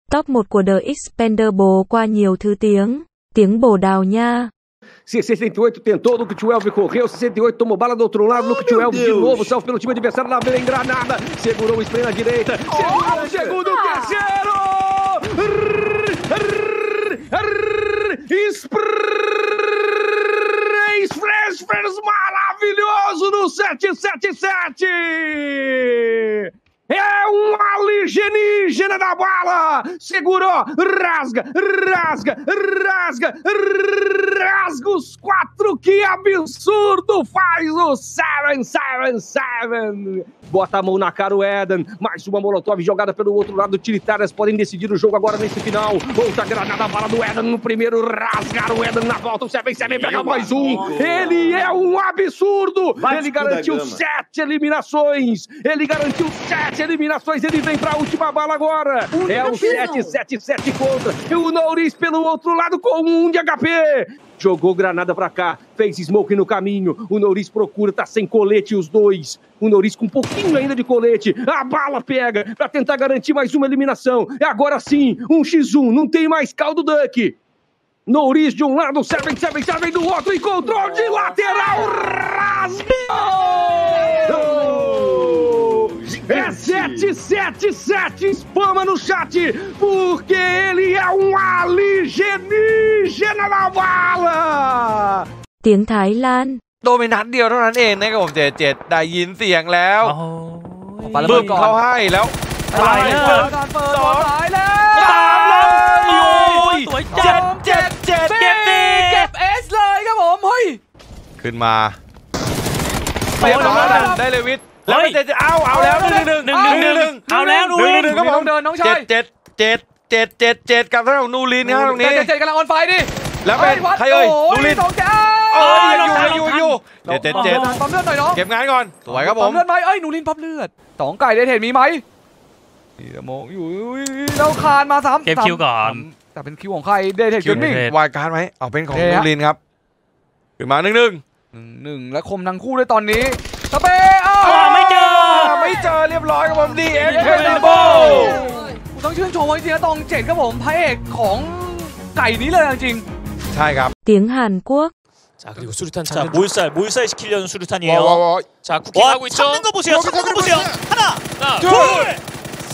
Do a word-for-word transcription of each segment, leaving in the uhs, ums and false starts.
Top một của The Expendables qua nhiều thứ tiếng. Tiếng Bồ Đào Nha. sessenta e oito tentou, Luke Twelve correu, sessenta e oito tomou bala do outro lado, oh, Luke Twelve de novo, salvo pelo time adversário, lá vem Granada, segurou o spray na direita, segurou o segundo, oh, terceiro! Spray Freshers maravilhoso no sete sete sete! É um alienígena da bala! Segurou, rasga, rasga, rasga, rasga os quatro! Que absurdo faz o sete sete sete! Bota a mão na cara o Eden, mais uma molotov jogada pelo outro lado, Utilitárias podem decidir o jogo agora nesse final. Outra granada, bala do Eden no primeiro, rasgar o Eden na volta, o sete sete pega mais um! Ele é um absurdo! Ele garantiu sete eliminações! Ele garantiu sete eliminações, ele vem pra última bala agora! É o sete sete sete contra o Nourice pelo outro lado com um de H P! Jogou granada pra cá, fez smoke no caminho, o Nourice procura, tá sem colete os dois. O Nourice com um pouquinho ainda de colete, a bala pega pra tentar garantir mais uma eliminação. É agora sim, um contra um, não tem mais caldo Duck. Nourice de um lado, sete sete sete do outro, e controle de lateral, rasgou! É sete sete sete, spama no chat, porque ele é um alienígena na bala! Tiếng Thái Lan. โดนไปนัดเดียวเท่านั้นเองนะครับผมเจ็ดเจ็ดได้ยินเสียงแล้วบึ้มเขาให้แล้วไปเลยสองสามเลยสวยจังเจ็ดเจ็ดเก็บดีเก็บเอสเลยครับผมเฮ้ยขึ้นมาเรียบร้อยได้เลยวิทย์แล้วเจ็ดเอาเอาแล้วหนึ่งหนึ่งหนึ่งหนึ่งหนึ่งเอาแล้วนูรินครับผมเดินน้องชายเจ็ดเจ็ดเจ็ดเจ็ดเจ็ดกับท่านของนูรินครับตรงนี้เจ็ดเจ็ดกำลังออนไฟดิแล้วเป็นใครเอ่ยนูรินเอ้ยอยู่อยู่อยู่เจ็ดเจ็ดเจ็ดปั๊มเลือดหน่อยเนาะเก็บงานก่อนสวยครับผมปั๊มเลือดไหมเอ้ยนูรินปั๊มเลือดสองไก่เดทเห็นมีไหมนี่มองอยู่เราคานมาซ้ำเก็บคิวก่อนแต่เป็นคิวของใครเดทเห็นคิวนิ่งวายการ์ดไหมเอาเป็นของนูรินครับขึ้นมาหนึ่งหนึ่งหนึ่งและคมทั้งคู่ด้วยตอนนี้สเปย์อ้าวไม่เจอไม่เจอเรียบร้อยครับผมดีเอ็นเพนโบต้องชื่นชมจริงๆนะตองเจ็ดครับผมพระเอกของไก่นี้เลยจริงใช่ครับ tiếng Hàn Quốc. 자 그리고 수류탄 자 몰살 몰살 시키려는 수류탄이에요. 와, 와, 와. 자 쿠킹하고 있죠. 참는 거 보세요. 참는 거 보세요. 하나, 하나 둘, 셋,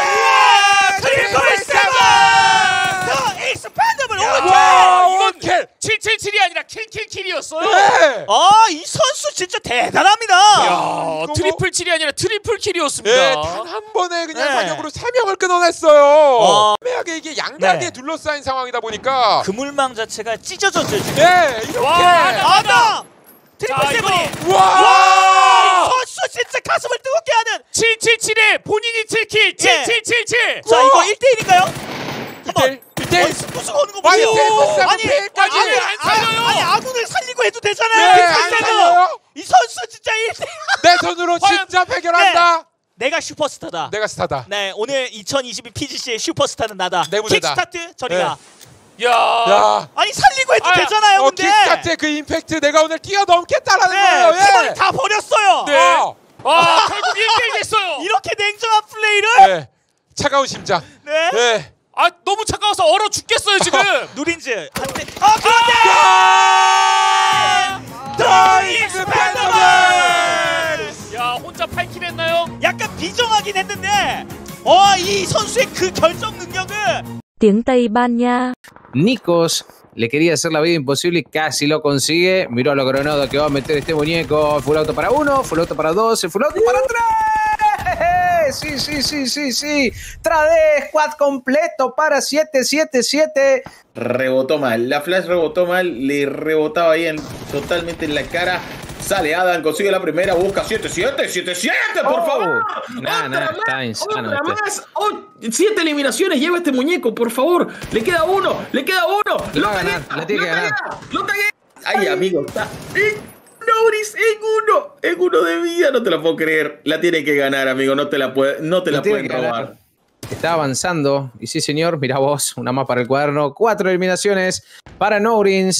트리플 세븐. 더 익스펜더블 오케이. 이건 킬 칠칠칠이 아니라 킬킬킬이었어요. 네. 아이 선수 진짜 대단합니다. 야, 트리플 칠이 아니라 트리플 킬이었습니다. 네, 단 한 번에 그냥 네. 사격으로 세 명을 끊어냈어요. 어. 애매하게 이게 양다리에 네. 둘러싸인 상황이다 보니까 그물망 자체가 찢어졌죠 지금. 네, 이렇게. 아다. 트리플 세븐이. 와. 와. 선수 진짜 가슴을 뜨겁게 하는 칠칠칠에 본인이 칠 킬. 칠칠칠칠. 자 이거 일 대 일인가요? 한번. 일 대 일. 스포츠가 오는 거 보세요. 아니, 아니, 아니, 아니 아군을 살리고 해도 되잖아요. 네, 안 살려요. 이 선수 진짜 일 대 일. 내 손으로 진짜 해결한다. 네. 내가 슈퍼스타다. 내가 스타다. 네, 오늘 이천이십이 피지씨의 슈퍼스타는 나다. 내 무대다. 킥스타트 저리가. 네. 야. 야. 아니 살리고 해도 아, 되잖아요. 어, 근데. 킥스타트의 그 임팩트 내가 오늘 뛰어넘겠다라는 네, 거예요. 예. 팀원이 다 버렸어요. 네. 어. 아, 결국 일 대 일 됐어요. 이렇게 냉정한 플레이를. 네. 차가운 심장. 네. 네. 아 너무 차가워서 얼어 죽겠어요 지금. 누린즈 한대. 아 그런데. 더 익스펜더블. 야 혼자 팔 킬 했나요? 약간 비정하긴 했는데. 어 이 선수의 그 결정 능력은. Tiếng Tây Ban Nha. Nikos le quería hacer la vida imposible y casi lo consigue. Miró a lo granado que va a meter este muñeco. Full auto para uno, full auto para dos, full auto para tres. Sí, sí, sí, sí, sí. Trade squad completo para siete siete siete. Rebotó mal, la flash rebotó mal, le rebotaba ahí en, totalmente en la cara. Sale Adam, consigue la primera, busca siete siete, siete siete, por oh, favor. Nah, nah, está insano. Otra más. Oh, siete eliminaciones lleva este muñeco, por favor. Le queda uno, le queda uno. Lo lo va a ganar, tagué, le tiene que ganar. Lo tagué. Ay, amigo, está en Nourice, en uno, en uno de vida. No te la puedo creer. La tiene que ganar, amigo. No te la, puede, no te la pueden robar. Está avanzando. Y sí, señor, mira vos. Una más para el cuaderno. Cuatro eliminaciones para Nourice.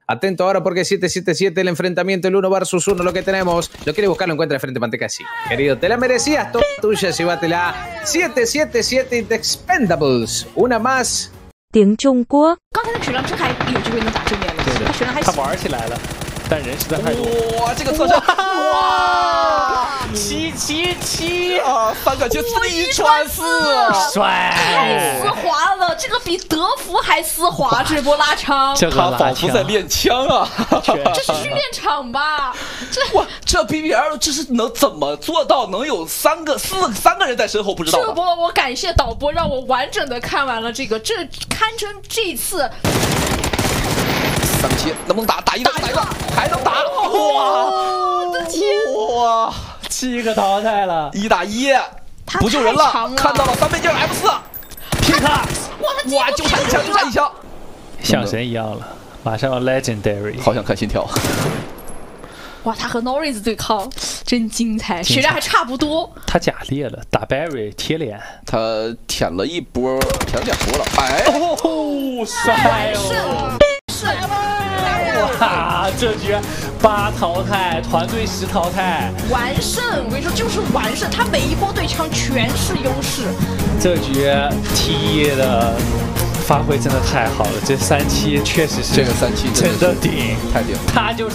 Atento ahora porque siete siete siete el enfrentamiento, el uno versus uno, lo que tenemos. Lo quiere buscar, lo encuentra de frente, Manteca, sí. Querido, te la merecías, toda tuya, llévatela. siete siete siete The Expendables. Una más. Tiếng Trung Quốc. 刚才的质量真还有机会能打正面了，他质量还行。 他玩起来了，但人实在太多。 哇，这个侧身，哇， 七七七啊，三个球一传四， 帅， 太丝滑了，这个比德芙还丝滑，这波拉长， 这他仿佛在练枪啊， 这是训练场吧？这哇，这 B B L 这是能怎么做到能有三个四三个人在身后？不知道。 这波我感谢导播，让我完整的看完了这个，这堪称这次。 三七能不能打？打一个，打一个，还能打！ 哇！我的天！ 哇！ 七个淘汰了， 一打一，不救人了！看到了三倍镜 F 四，拼他！哇！就差一枪，就差一枪， 像神一样了，马上要 Legendary， 好想看心跳。 哇，他和 Norris 对抗真精彩，血量还差不多。 他假裂了，打 Barry 贴脸， 他舔了一波，舔了两波了。哎， 哦，帅哦！ 哇，这局八淘汰，团队十淘汰， 完胜！我跟你说，就是完胜，他每一波对枪全是优势。 这局 T E 的发挥真的太好了，这三七确实是这个三七真的顶， 太顶了， 他就是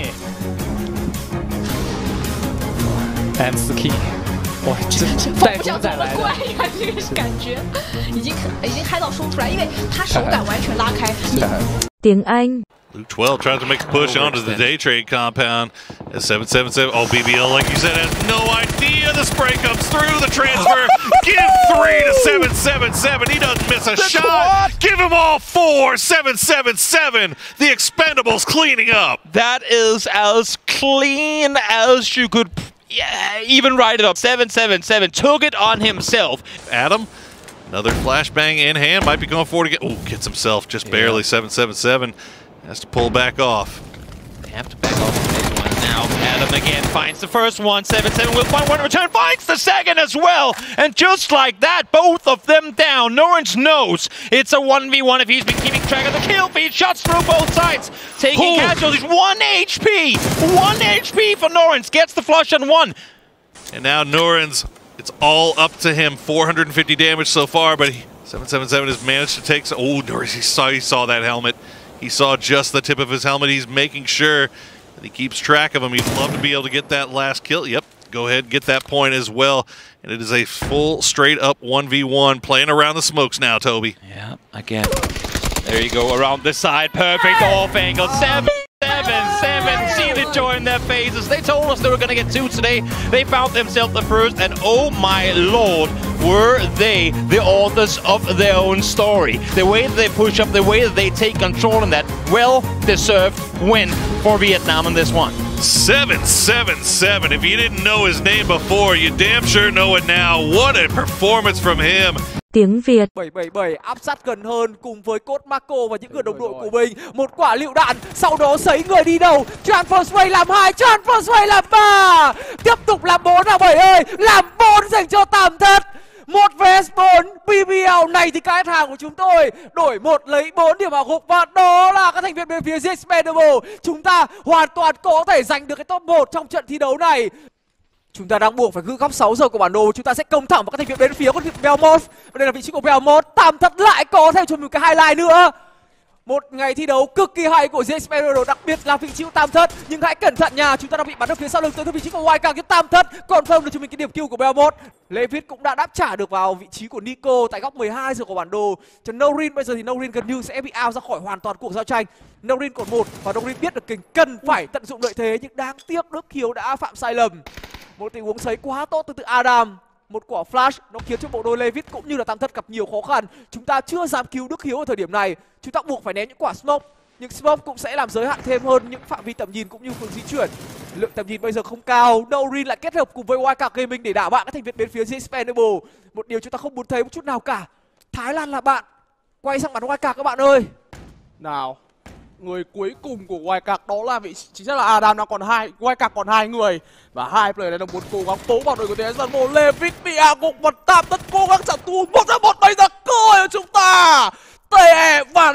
King，M 四 King， 哇，这仿佛像走了怪一样，这个感觉已经已经嗨到说不出来，因为他手感完全拉开。 Tiếng Anh. Luke twelve tries to make a push onto the day trade compound. seven seven seven. Oh, B B L, like you said, has no idea the spray comes through the transfer. Give three to seven seven seven. He doesn't miss a shot. Give him all four. seven seven seven. The Expendables cleaning up. That is as clean as you could yeah, even write it up. seven seven seven took it on himself. Adam. Another flashbang in hand, might be going forward again. Oh, gets himself just yeah. barely. seven seven seven has to pull back off. They have to back off on this one now. Adam again finds the first one. seven seven will find one return, finds the second as well. And just like that, both of them down. Norwich knows it's a one v one if he's been keeping track of the kill feed. Shots through both sides, taking Ooh. casualties. One H P! One H P for Norrens, gets the flush on one. And now Norrens, it's all up to him. four hundred fifty damage so far, but he, seven seven seven has managed to take. Oh, Norris, he saw, he saw that helmet. He saw just the tip of his helmet. He's making sure that he keeps track of him. He'd love to be able to get that last kill. Yep, go ahead, get that point as well. And it is a full, straight up one v one. Playing around the smokes now, Toby. Yeah, again. There you go, around the side. Perfect off angle. Seven. Seven, seven, see the joy in their faces. They told us they were gonna get two today. They found themselves the first, and oh my lord, were they the authors of their own story. The way that they push up, the way that they take control in that well-deserved win for Vietnam in this one. seven seven seven, if you didn't know his name before, you damn sure know it now. What a performance from him. Tiếng Việt. bảy bảy bảy áp sát gần hơn cùng với cốt Marco và những người đồng đội của mình. Một quả lựu đạn, sau đó sấy người đi đầu. Transfer Sway làm hai, Transfer Sway làm ba. Tiếp tục làm bốn là bảy ơi, làm bốn dành cho Tam Thất. Một vs bốn, pê bê lờ này thì các hàng của chúng tôi đổi một lấy bốn điểm vào gục, và đó là các thành viên bên phía Expendable. Chúng ta hoàn toàn có thể giành được cái top một trong trận thi đấu này. Chúng ta đang buộc phải cứ góc sáu giờ của bản đồ. Chúng ta sẽ công thẳng vào các thành viên bên phía của Belmont. Và đây là vị trí của Belmont. Tam Thất lại có thêm cho mình cái highlight nữa. Một ngày thi đấu cực kỳ hay của Expendable, đặc biệt là vị trí của Tam Thất. Nhưng hãy cẩn thận nha, chúng ta đang bị bắn ở phía sau lưng tới vị trí của Wildcard của Tam Thất. Còn không được cho mình cái điểm kill của Belmont. Levitt cũng đã đáp trả được vào vị trí của Nico tại góc mười hai giờ của bản đồ. Cho Norin bây giờ thì Norin gần như sẽ bị out ra khỏi hoàn toàn cuộc giao tranh. Norin còn một và Norin biết được Kình cần phải tận dụng lợi thế, nhưng đáng tiếc Đức Hiếu đã phạm sai lầm. Một tình huống sấy quá tốt từ từ Adam. Một quả flash nó khiến cho bộ đôi Levitt cũng như là Tam Thất gặp nhiều khó khăn. Chúng ta chưa dám cứu Đức Hiếu ở thời điểm này. Chúng ta buộc phải ném những quả smoke. Nhưng smoke cũng sẽ làm giới hạn thêm hơn những phạm vi tầm nhìn cũng như phương di chuyển. Lượng tầm nhìn bây giờ không cao. Norin lại kết hợp cùng với Wildcard Gaming để đảo bạn các thành viên bên phía Expendable. Một điều chúng ta không muốn thấy một chút nào cả. Thái Lan là bạn. Quay sang bắn Wildcard các bạn ơi. Nào, người cuối cùng của Wildcard đó là vị chính xác là Adam, đang còn hai, Wildcard còn hai người và hai player này đang muốn cố gắng tố vào đội của Expendable. Levitt bị gục và Tam Thất cố gắng trả thù một ra một, bây giờ cơ hội của chúng ta. tê e và đây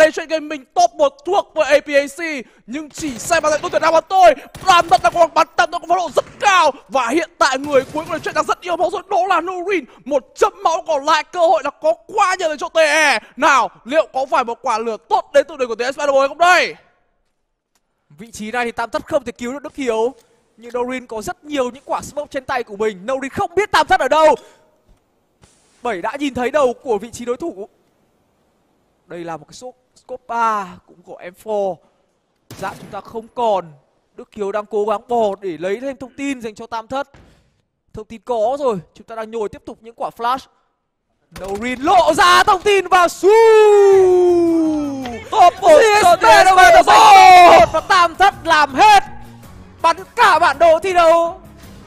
đây chuyện game mình top một thuộc với a pê a xê, nhưng chỉ xem vào tôi tuyển nào bọn tôi. Tam Thất đang có bắn tầm có phong độ rất cao, và hiện tại người cuối cùng là chuyện đang rất nhiều máu rồi, đó là Norin. Một chấm máu còn lại, cơ hội là có quá nhiều để cho tê e. Nào, liệu có phải một quả lửa tốt đến từ đời của tê ét Spider-Boy không đây? Vị trí này thì Tam Thất không thể cứu được Đức Hiếu, nhưng Norin có rất nhiều những quả smoke trên tay của mình. Norin không biết Tam Thất ở đâu. Bảy đã nhìn thấy đầu của vị trí đối thủ. Đây là một cái scope ba cũng của em bốn. Dạ chúng ta không còn. Đức Hiếu đang cố gắng bò để lấy thêm thông tin dành cho Tam Thất. Thông tin có rồi, chúng ta đang nhồi tiếp tục những quả flash. Norin lộ ra thông tin và su. Top một cho và Tam Thất làm hết. Bắn cả bản đồ thi đấu.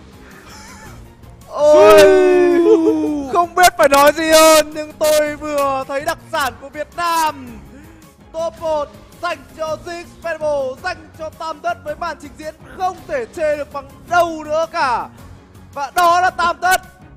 Ôi, không biết phải nói gì hơn, nhưng tôi vừa thấy đặc sản của Việt Nam. Top một dành cho Ziggs Expendable, dành cho Tam Thất với màn trình diễn không thể chê được bằng đâu nữa cả. Và đó là Tam Thất.